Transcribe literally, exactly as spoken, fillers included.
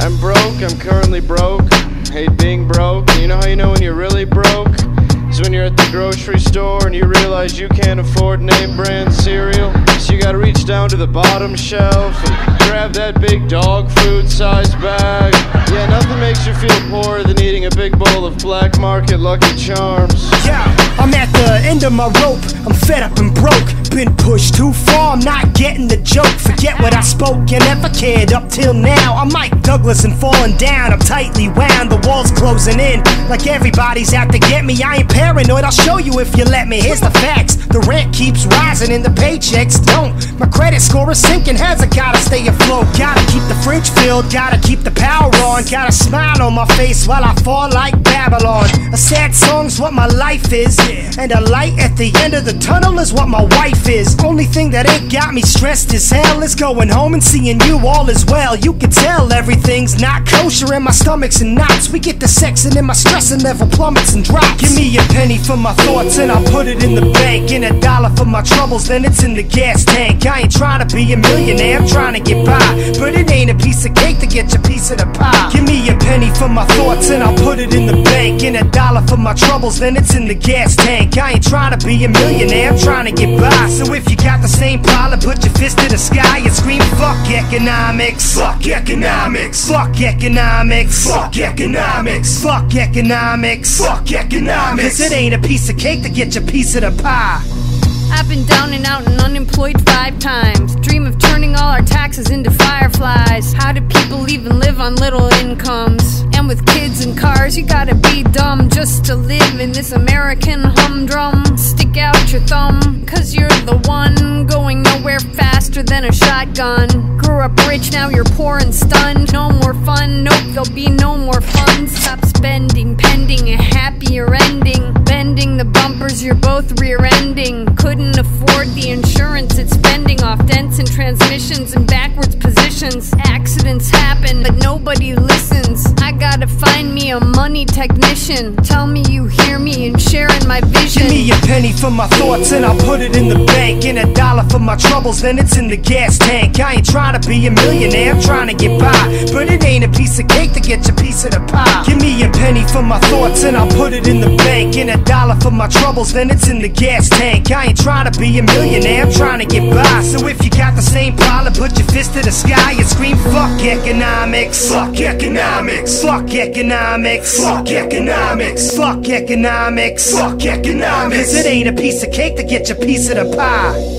I'm broke, I'm currently broke. Hate being broke. You know how you know when you're really broke? It's when you're at the grocery store and you realize you can't afford name brand cereal. So you gotta reach down to the bottom shelf and grab that big dog food sized bag. Yeah, nothing makes you feel poorer than eating a big bowl of black market Lucky Charms. Yeah, I'm at the end of my rope. I'm fed up and broke. Been pushed too far, I'm not getting the joke. Forget what I spoke and never cared up till now. I'm Mike Douglas and falling down. I'm tightly wound, the walls closing in like everybody's out to get me. I ain't paranoid, I'll show you if you let me. Here's the facts, the rent keeps rising and the paychecks don't. My credit score is sinking, has I gotta stay afloat. Gotta keep the fridge filled, gotta keep the power on. Got a smile on my face while I fall like Babylon. A sad song's what my life is, and a light at the end of the tunnel is what my wife is. Only thing that ain't got me stressed as hell is going home and seeing you all as well. You can tell everything's not kosher and my stomach's in knots. We get the sex and then my stressing level plummets and drops. Give me a penny for my thoughts and I'll put it in the bank, and a dollar for my troubles, then it's in the gas tank. I ain't trying to be a millionaire, I'm trying to get by, but it ain't a piece of cake to get your piece of the pie. Give me a penny for my thoughts and I'll put it in the bank, and a dollar for my troubles, then it's in the gas tank. I ain't trying to be a millionaire, I'm trying to get by. So if you got the same problem, put your fist to the sky and scream fuck economics. Fuck economics. Fuck economics. Fuck economics. Fuck economics. Fuck economics. Cause it ain't a piece of cake to get your piece of the pie. I've been down and out and unemployed five times. Dream of turning all our taxes into fireflies. How do people even live on little incomes? And with kids and cars, you gotta be dumb just to live in this American humdrum. Stick out your thumb, cause you're the one going nowhere faster than a shotgun. Grew up rich, now you're poor and stunned. No more fun, nope, there'll be no more fun. Stop spending, pending a happier ending. Bending the bumpers, you're both rear-ending. Couldn't afford the insurance it's spending off dents and transmissions and backwards positions. Accidents happen, but nobody listens. I gotta find me a money technician. Tell me you hear me and sharing my vision. Give me a penny for my thoughts and I'll put it in the bank, and a dollar for my troubles, then it's in the gas tank. I ain't trying to be a millionaire, I'm trying to get by, but it ain't a piece of cake to get your piece of the pie. Give me a penny for my thoughts and I'll put it in the bank, and a dollar for my troubles, then it's in the gas tank. I ain't trying to be a millionaire, I'm trying to get by. So if you got the same problem, put your fist to the sky and scream fuck economics. Fuck economics. Fuck economics. Fuck economics. Fuck economics. Fuck economics. Cause it ain't a piece of cake to get your piece of the pie.